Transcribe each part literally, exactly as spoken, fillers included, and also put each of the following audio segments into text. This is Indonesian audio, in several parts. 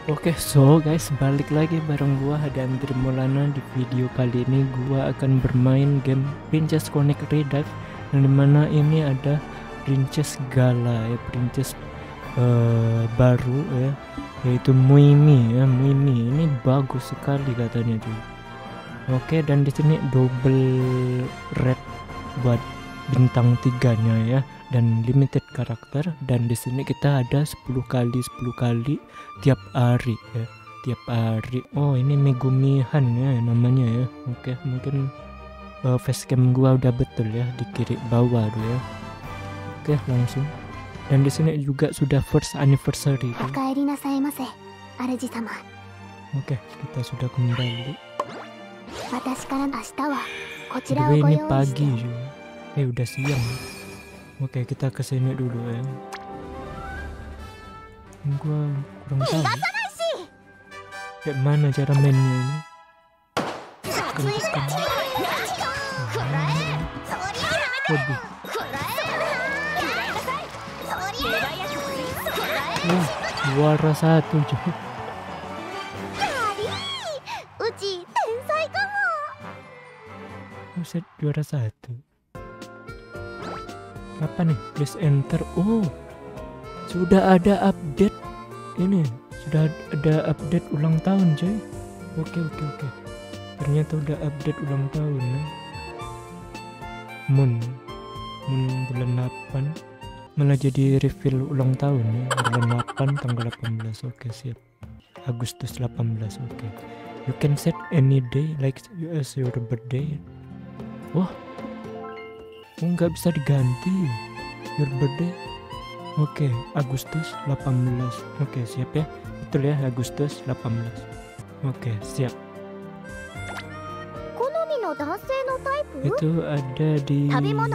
Oke, so guys, balik lagi bareng gua Hadantri Maulana. Di video kali ini gua akan bermain game Princess Connect Redive, yang dimana ini ada Princess Gala ya, Princess uh, baru ya, yaitu Muimi ya. Muimi ini bagus sekali katanya tuh. Oke, dan di sini double red buat bintang tiganya ya, dan limited karakter. Dan di sini kita ada sepuluh kali sepuluh kali tiap hari ya, tiap hari. Oh, ini Megumihan ya namanya ya. Oke, mungkin uh, facecam gua udah betul ya, di kiri bawah tuh ya. Oke, langsung. Dan di sini juga sudah first anniversary tuh. Oke, kita sudah kembali. Jadi ini pagi juga. Eh, udah siang. Oke, kita kesini dulu ya. Gua kurang tahu kayak mana cara mainnya ini. Waduh. Oh, juara satu cuy. Buset, juara satu. Apa nih? Please enter. Oh, sudah ada update ini. Sudah ada update ulang tahun coy. Oke oke oke. Ternyata udah update ulang tahun ya. Moon Moon bulan delapan. Malah jadi reveal ulang tahun ya. Bulan delapan tanggal delapan belas. Oke, siap. Agustus delapan belas. Oke. You can set any day like as your birthday. Wah, oh, nggak bisa diganti your birthday. Oke, Agustus delapan belas. Oke, siap ya. Betul ya, Agustus delapan belas. Oke, siap. Itu ada di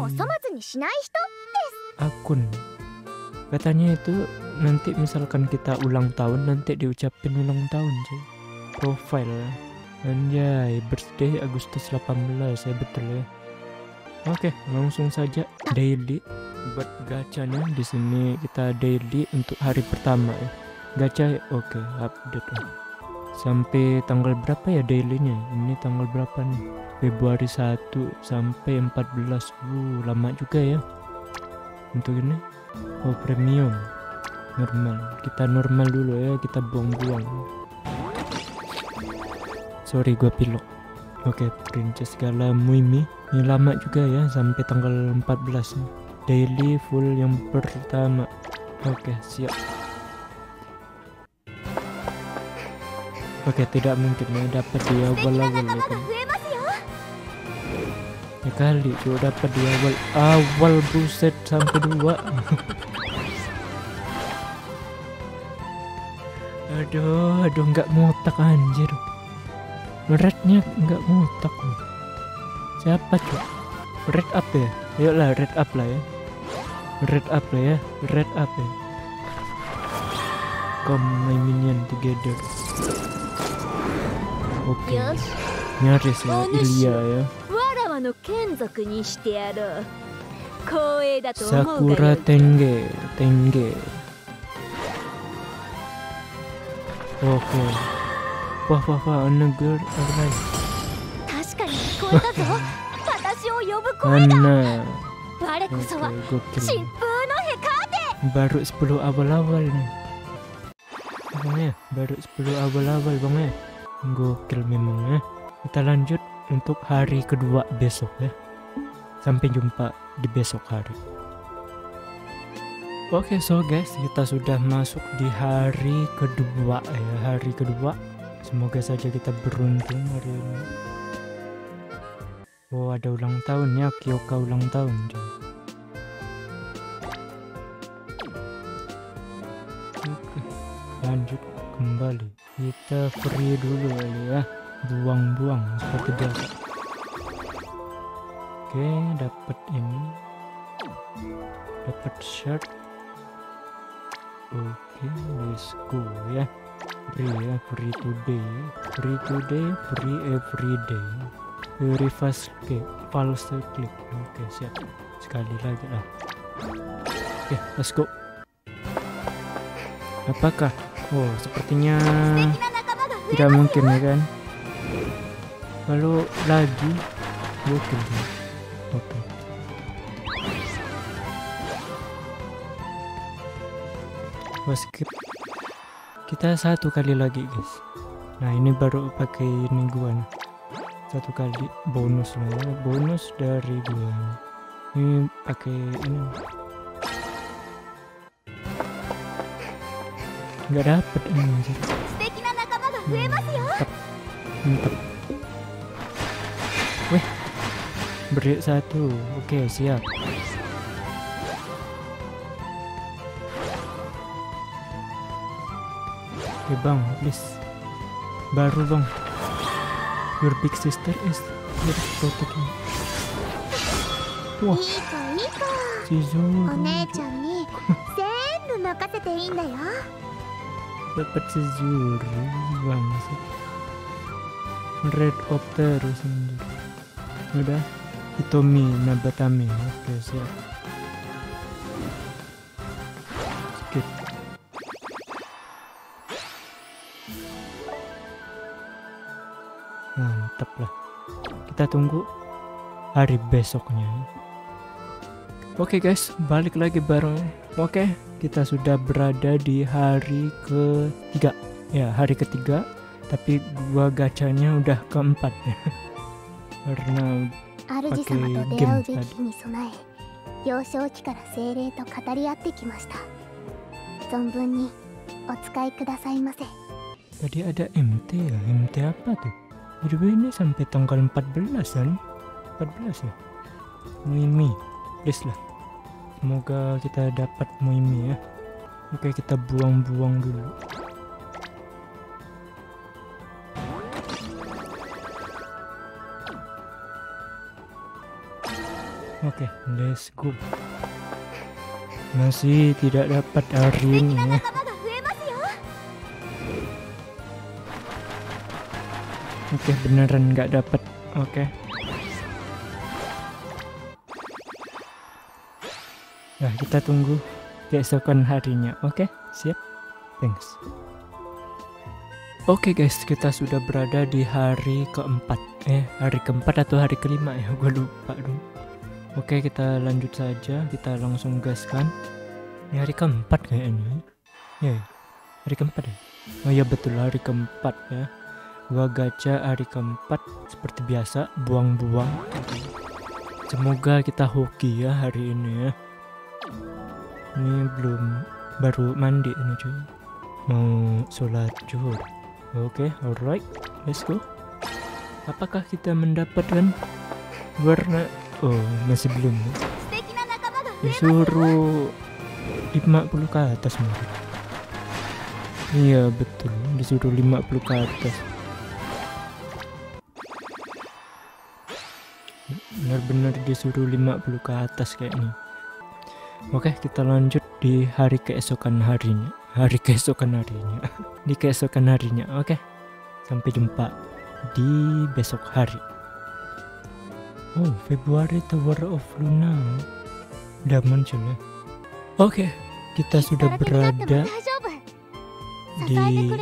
akun. Katanya itu nanti misalkan kita ulang tahun, nanti diucapin ulang tahun cuy. Profile. Anjay, birthday Agustus delapan belas ya, betul ya. Oke, langsung saja daily buat gacanya. Di sini kita daily untuk hari pertama ya. Gacha, oke, update ya. Sampai tanggal berapa ya dailynya? Ini tanggal berapa nih? Februari satu sampai empat belas. Uh, lama juga ya. Untuk ini, oh premium, normal. Kita normal dulu ya, kita buang-buang. Sorry, gua pilok. Oke, Princess Gala Muimi. Ini lama juga ya, sampai tanggal empat belas. Daily full yang pertama. Oke, siap. Oke, tidak mungkin ya dapat di awal-awal ya kan. Ya kali cuma dapat di awal awal buset sampai dua. Aduh, aduh nggak ngotak anjir. Rednya nggak ngotak loh. Siapa cuy? Red up ya? Ayolah red up lah ya. Red up lah ya. Red up ya. Come my minion together. Oke. Okay. Nyaris ya Ilya ya. Sakura Tenge, Tenge. Oke. Okay. Wah wah wah, neger alright. Anna. Okay, baru sepuluh awal-awal nih. Bang ya, baru sepuluh awal-awal bang ya. Gokil memang ya. Kita lanjut untuk hari kedua besok ya. Sampai jumpa di besok hari. Oke, okay, so guys, kita sudah masuk di hari kedua ya. Hari kedua. Semoga saja kita beruntung hari ini. Oh, ada ulang tahun ya, Kyoka ulang tahun. Oke, lanjut kembali. Kita free dulu ya, buang-buang seperti biasa. Oke, dapat ini, dapat shirt. Oke, let's go ya. Free ya, free today, free today, free every day. Very fast click, false click. Oke, siap. Sekali lagi lah. Oke, let's go. Apakah Oh, sepertinya tidak mungkin ya kan. Kalau lagi oke. Oke. Oh, skip. Kita satu kali lagi guys. Nah ini baru pakai ini gua nih. Satu kali bonus lah ya. Bonus dari gua. Ini pakai ini. Nggak dapet ini anjir. Mantap. Mantap. Wih. Break satu. Oke, siap. Oke bang, please. Baru bang. Your big sister is here protecting. Wah. Si Zuru. Dapat si Zuru bang. Red up terus anjir. Udah. Hitomi Nabatame. Oke siap. Skip. Mantap lah. Kita tunggu hari besoknya. Oke guys, balik lagi bareng. Oke, kita sudah berada di hari ketiga. Ya, hari ketiga. Tapi gua gacanya udah keempat ya. Karena pakai game tadi. Tadi ada M T ya. M T apa tuh? Jadi ini sampai tanggal empat belas kan? empat belas ya. Muimi, please lah. Semoga kita dapat Muimi ya. Oke, kita buang-buang dulu. Oke, let's go. Masih tidak dapat hari ini ya. Oke, beneran nggak dapat. Oke. Nah, kita tunggu keesokan harinya. Oke, siap. Thanks. Oke guys, kita sudah berada di hari keempat. Eh, hari keempat atau hari kelima ya? Gue lupa dong. Oke, kita lanjut saja. Kita langsung gaskan. Ini hari keempat kayaknya. Ya, hari keempat ya. Oh ya betul, hari keempat ya. Gua gacha hari keempat seperti biasa, buang-buang. Semoga kita hoki ya hari ini ya. Ini belum, baru mandi ini cuy. Mau sholat zuhur. Oke, alright, let's go. Apakah kita mendapatkan warna? Oh, masih belum. Disuruh lima puluh ke atas mungkin. Iya betul, disuruh lima puluh ke atas. Benar-benar disuruh lima puluh ke atas kayaknya. Oke, kita lanjut di hari keesokan harinya. Hari keesokan harinya. Di keesokan harinya. Oke. Sampai jumpa di besok hari. Oh, Februari Tower of Luna. Udah muncul ya. Oke, kita sudah berada di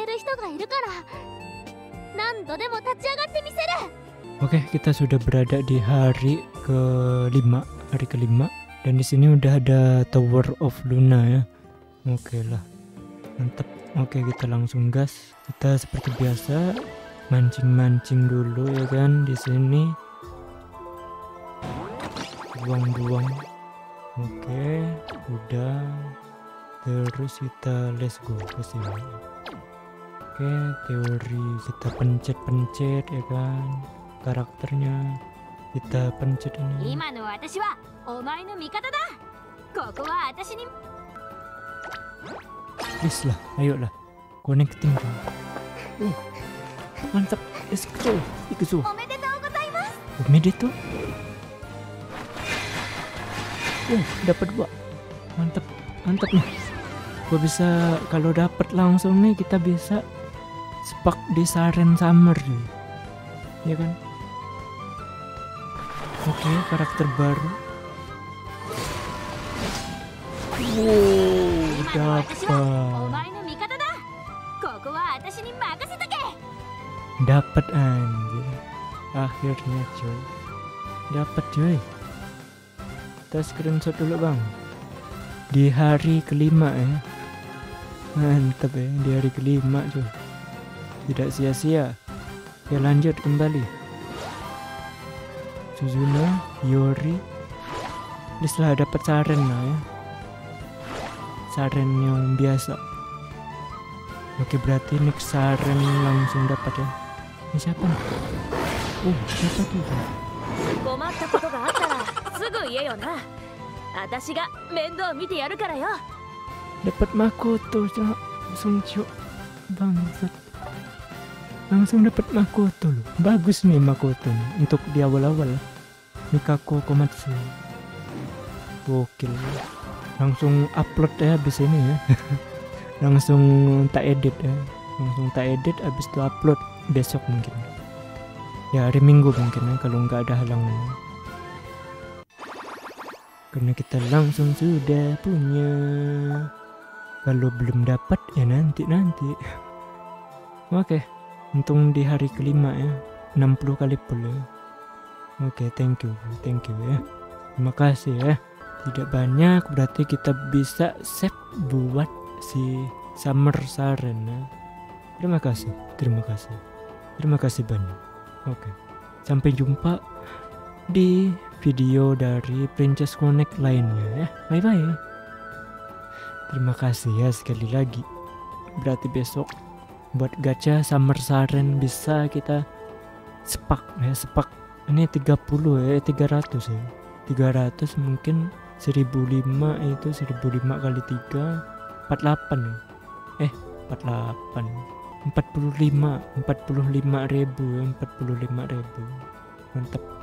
Oke, kita sudah berada di hari kelima, hari kelima, dan di sini udah ada Tower of Luna ya. Oke lah, mantap. Oke, kita langsung gas. Kita seperti biasa mancing-mancing dulu ya kan di sini. Buang-buang. Oke, udah. Terus kita let's go ke sini. Oke, teori kita pencet-pencet ya kan. Karakternya kita pencet ini. Please lah, ayolah, connecting dong. Uh, mantap, ikuzo, ikuzo. Omedetou. Uh, dapat dua, mantap, mantap nih. Gua bisa kalau dapat langsung nih kita bisa spark di Saren Summer nih, ya kan? Oke, karakter baru. Wow, dapat. Dapat anjir. Akhirnya coy. Dapat coy. Kita screenshot dulu bang. Di hari kelima ya. Mantap ya, di hari kelima coy. Tidak sia-sia. Ya lanjut kembali. Suzuna, Yori. Ini setelah dapat Saren lah ya. Saren yang biasa. Oke berarti next Saren langsung dapat ya. Ini siapa nih? Oh siapa tuh? Dapat Makoto langsung cok. Bangsat. Langsung dapat Makoto loh. Bagus nih Makoto nih. Untuk di awal-awal. Mikako Komatsu. Gokil. Langsung upload ya abis ini ya. Langsung tak edit ya. Langsung tak edit abis itu upload besok mungkin. Ya hari Minggu mungkin ya kalau nggak ada halangan. Karena kita langsung sudah punya. Kalau belum dapat ya nanti-nanti. Oke. Untung di hari kelima ya. enam puluh kali pula. Oke, thank you. Thank you ya. Terima kasih ya. Tidak banyak berarti kita bisa save buat si Summer Saren ya. Terima kasih. Terima kasih. Terima kasih banyak. Oke. Sampai jumpa di video dari Princess Connect lainnya ya. Bye bye. Terima kasih ya sekali lagi. Berarti besok buat gacha Summer Saren bisa kita sepak ya, sepak. Ini tiga puluh ya, tiga ratus ya. tiga ratus mungkin seribu lima itu seribu lima kali tiga empat puluh delapan ya. Eh, empat puluh delapan. empat puluh lima, empat puluh lima ribu ya, empat puluh lima ribu. Mantap.